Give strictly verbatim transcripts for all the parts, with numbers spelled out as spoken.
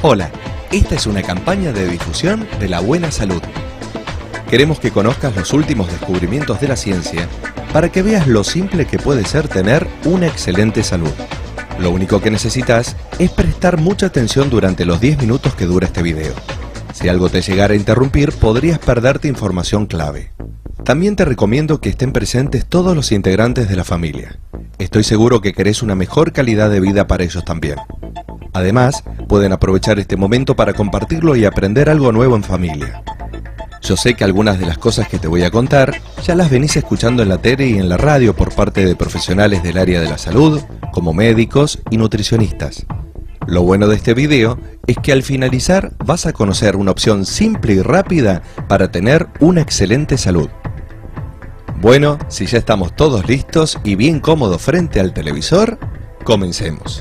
Hola, esta es una campaña de difusión de la buena salud. Queremos que conozcas los últimos descubrimientos de la ciencia para que veas lo simple que puede ser tener una excelente salud. Lo único que necesitas es prestar mucha atención durante los diez minutos que dura este video. Si algo te llegara a interrumpir, podrías perderte información clave. También te recomiendo que estén presentes todos los integrantes de la familia. Estoy seguro que querés una mejor calidad de vida para ellos también. Además, pueden aprovechar este momento para compartirlo y aprender algo nuevo en familia. Yo sé que algunas de las cosas que te voy a contar ya las venís escuchando en la tele y en la radio por parte de profesionales del área de la salud, como médicos y nutricionistas. Lo bueno de este video es que al finalizar vas a conocer una opción simple y rápida para tener una excelente salud. Bueno, si ya estamos todos listos y bien cómodos frente al televisor, comencemos.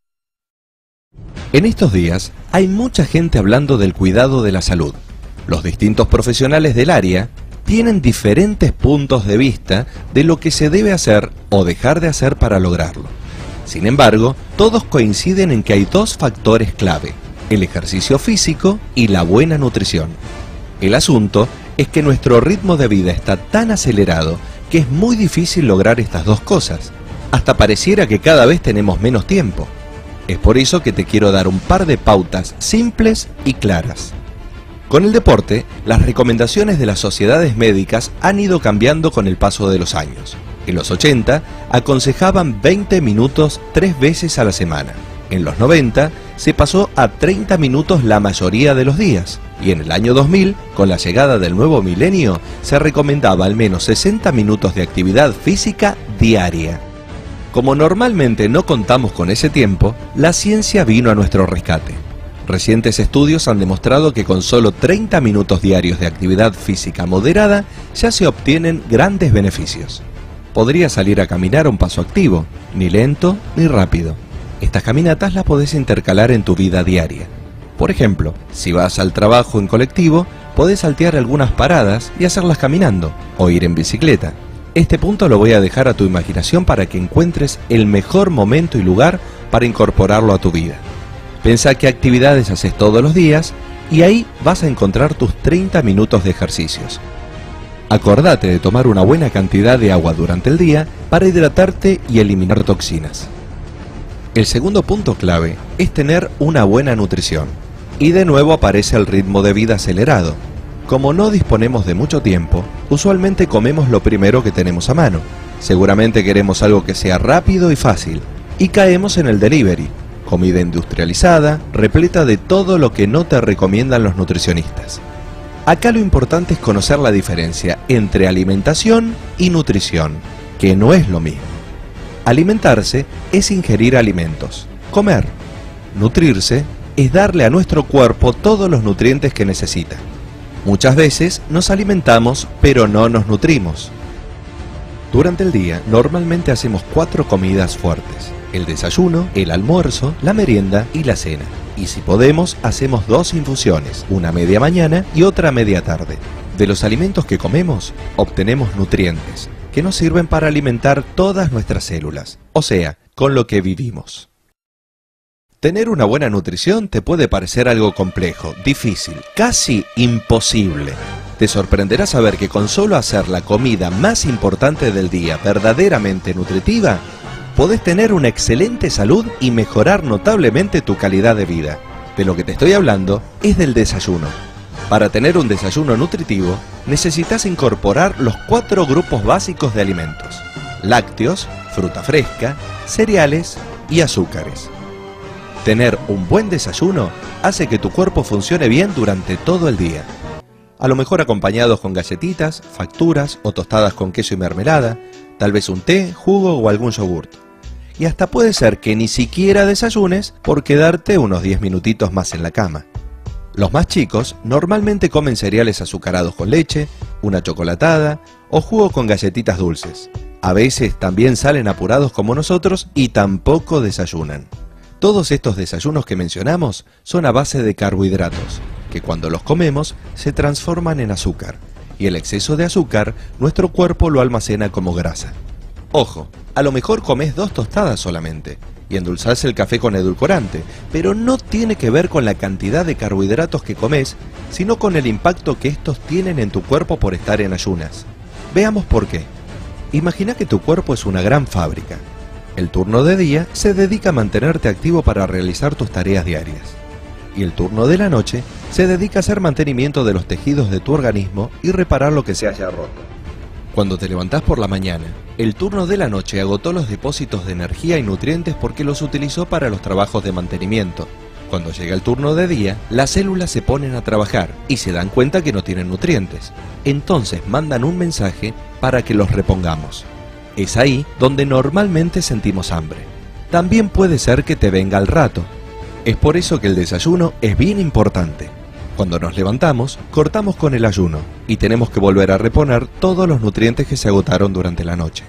En estos días hay mucha gente hablando del cuidado de la salud. Los distintos profesionales del área tienen diferentes puntos de vista de lo que se debe hacer o dejar de hacer para lograrlo. Sin embargo, todos coinciden en que hay dos factores clave: el ejercicio físico y la buena nutrición. El asunto es que nuestro ritmo de vida está tan acelerado que es muy difícil lograr estas dos cosas. Hasta pareciera que cada vez tenemos menos tiempo. Es por eso que te quiero dar un par de pautas simples y claras. Con el deporte, las recomendaciones de las sociedades médicas han ido cambiando con el paso de los años. En los ochenta, aconsejaban veinte minutos tres veces a la semana. En los noventa, se pasó a treinta minutos la mayoría de los días. Y en el año dos mil, con la llegada del nuevo milenio, se recomendaba al menos sesenta minutos de actividad física diaria. Como normalmente no contamos con ese tiempo, la ciencia vino a nuestro rescate. Recientes estudios han demostrado que con solo treinta minutos diarios de actividad física moderada ya se obtienen grandes beneficios. Podrías salir a caminar a un paso activo, ni lento ni rápido. Estas caminatas las podés intercalar en tu vida diaria. Por ejemplo, si vas al trabajo en colectivo, podés saltear algunas paradas y hacerlas caminando, o ir en bicicleta. Este punto lo voy a dejar a tu imaginación para que encuentres el mejor momento y lugar para incorporarlo a tu vida. Pensá qué actividades haces todos los días y ahí vas a encontrar tus treinta minutos de ejercicios. Acordate de tomar una buena cantidad de agua durante el día para hidratarte y eliminar toxinas. El segundo punto clave es tener una buena nutrición. Y de nuevo aparece el ritmo de vida acelerado. Como no disponemos de mucho tiempo, usualmente comemos lo primero que tenemos a mano. Seguramente queremos algo que sea rápido y fácil, y caemos en el delivery, comida industrializada, repleta de todo lo que no te recomiendan los nutricionistas. Acá lo importante es conocer la diferencia entre alimentación y nutrición, que no es lo mismo. Alimentarse es ingerir alimentos, comer. Nutrirse es darle a nuestro cuerpo todos los nutrientes que necesita. Muchas veces nos alimentamos, pero no nos nutrimos. Durante el día, normalmente hacemos cuatro comidas fuertes: el desayuno, el almuerzo, la merienda y la cena. Y si podemos, hacemos dos infusiones, una media mañana y otra media tarde. De los alimentos que comemos, obtenemos nutrientes, que nos sirven para alimentar todas nuestras células, o sea, con lo que vivimos. Tener una buena nutrición te puede parecer algo complejo, difícil, casi imposible. Te sorprenderá saber que con solo hacer la comida más importante del día verdaderamente nutritiva, podés tener una excelente salud y mejorar notablemente tu calidad de vida. De lo que te estoy hablando es del desayuno. Para tener un desayuno nutritivo, necesitas incorporar los cuatro grupos básicos de alimentos: lácteos, fruta fresca, cereales y azúcares. Tener un buen desayuno hace que tu cuerpo funcione bien durante todo el día. A lo mejor acompañados con galletitas, facturas o tostadas con queso y mermelada, tal vez un té, jugo o algún yogurt. Y hasta puede ser que ni siquiera desayunes por quedarte unos diez minutitos más en la cama. Los más chicos normalmente comen cereales azucarados con leche, una chocolatada o jugo con galletitas dulces. A veces también salen apurados como nosotros y tampoco desayunan. Todos estos desayunos que mencionamos son a base de carbohidratos, que cuando los comemos se transforman en azúcar, y el exceso de azúcar nuestro cuerpo lo almacena como grasa. Ojo, a lo mejor comes dos tostadas solamente, y endulzás el café con edulcorante, pero no tiene que ver con la cantidad de carbohidratos que comes, sino con el impacto que estos tienen en tu cuerpo por estar en ayunas. Veamos por qué. Imagina que tu cuerpo es una gran fábrica. El turno de día se dedica a mantenerte activo para realizar tus tareas diarias. Y el turno de la noche se dedica a hacer mantenimiento de los tejidos de tu organismo y reparar lo que se haya roto. Cuando te levantás por la mañana, el turno de la noche agotó los depósitos de energía y nutrientes porque los utilizó para los trabajos de mantenimiento. Cuando llega el turno de día, las células se ponen a trabajar y se dan cuenta que no tienen nutrientes. Entonces mandan un mensaje para que los repongamos. Es ahí donde normalmente sentimos hambre. También puede ser que te venga al rato. Es por eso que el desayuno es bien importante. Cuando nos levantamos, cortamos con el ayuno y tenemos que volver a reponer todos los nutrientes que se agotaron durante la noche.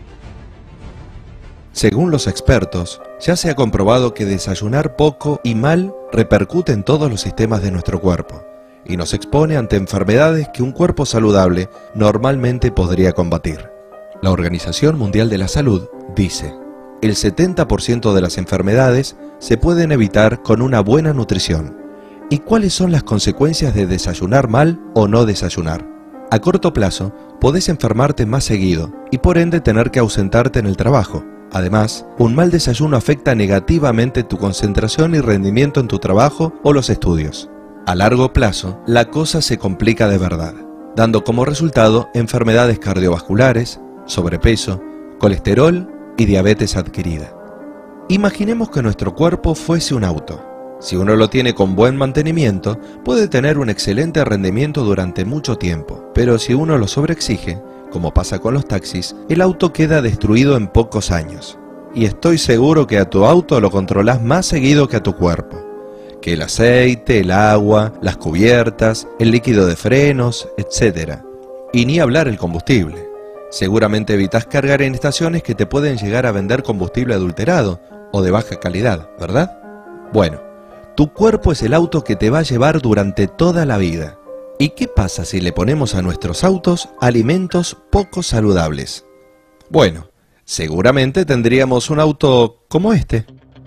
Según los expertos, ya se ha comprobado que desayunar poco y mal repercute en todos los sistemas de nuestro cuerpo y nos expone ante enfermedades que un cuerpo saludable normalmente podría combatir. La Organización Mundial de la Salud dice: el setenta por ciento de las enfermedades se pueden evitar con una buena nutrición. ¿Y cuáles son las consecuencias de desayunar mal o no desayunar? A corto plazo, podés enfermarte más seguido y por ende tener que ausentarte en el trabajo. Además, un mal desayuno afecta negativamente tu concentración y rendimiento en tu trabajo o los estudios. A largo plazo, la cosa se complica de verdad, dando como resultado enfermedades cardiovasculares, sobrepeso, colesterol y diabetes adquirida. Imaginemos que nuestro cuerpo fuese un auto. Si uno lo tiene con buen mantenimiento, puede tener un excelente rendimiento durante mucho tiempo, pero si uno lo sobreexige, como pasa con los taxis, el auto queda destruido en pocos años. Y estoy seguro que a tu auto lo controlás más seguido que a tu cuerpo, que el aceite, el agua, las cubiertas, el líquido de frenos, etcétera. Y ni hablar el combustible. Seguramente evitás cargar en estaciones que te pueden llegar a vender combustible adulterado o de baja calidad, ¿verdad? Bueno, tu cuerpo es el auto que te va a llevar durante toda la vida. ¿Y qué pasa si le ponemos a nuestros autos alimentos poco saludables? Bueno, seguramente tendríamos un auto como este.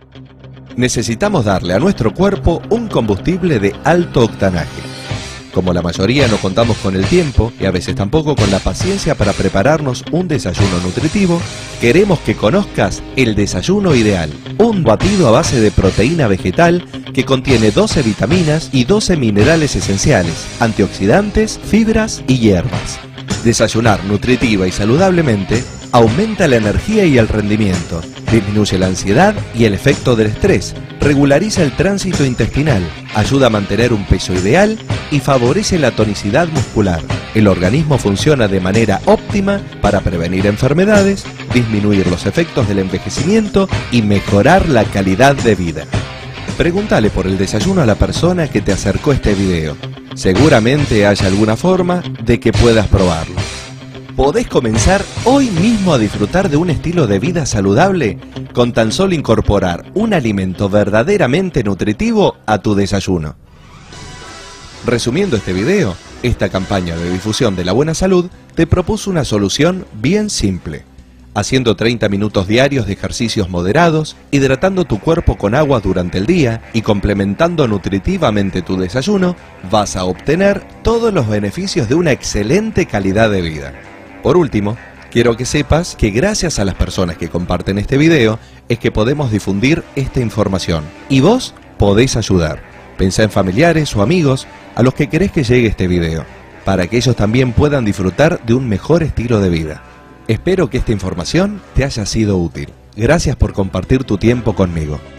Necesitamos darle a nuestro cuerpo un combustible de alto octanaje. Como la mayoría no contamos con el tiempo y a veces tampoco con la paciencia para prepararnos un desayuno nutritivo, queremos que conozcas el desayuno ideal, un batido a base de proteína vegetal que contiene doce vitaminas y doce minerales esenciales, antioxidantes, fibras y hierbas. Desayunar nutritiva y saludablemente aumenta la energía y el rendimiento, disminuye la ansiedad y el efecto del estrés, regulariza el tránsito intestinal, ayuda a mantener un peso ideal y favorece la tonicidad muscular. El organismo funciona de manera óptima para prevenir enfermedades, disminuir los efectos del envejecimiento y mejorar la calidad de vida. Pregúntale por el desayuno a la persona que te acercó este video. Seguramente haya alguna forma de que puedas probarlo. Podés comenzar hoy mismo a disfrutar de un estilo de vida saludable con tan solo incorporar un alimento verdaderamente nutritivo a tu desayuno. Resumiendo este video, esta campaña de difusión de la buena salud te propuso una solución bien simple. Haciendo treinta minutos diarios de ejercicios moderados, hidratando tu cuerpo con agua durante el día y complementando nutritivamente tu desayuno, vas a obtener todos los beneficios de una excelente calidad de vida. Por último, quiero que sepas que gracias a las personas que comparten este video es que podemos difundir esta información y vos podés ayudar. Pensá en familiares o amigos a los que querés que llegue este video, para que ellos también puedan disfrutar de un mejor estilo de vida. Espero que esta información te haya sido útil. Gracias por compartir tu tiempo conmigo.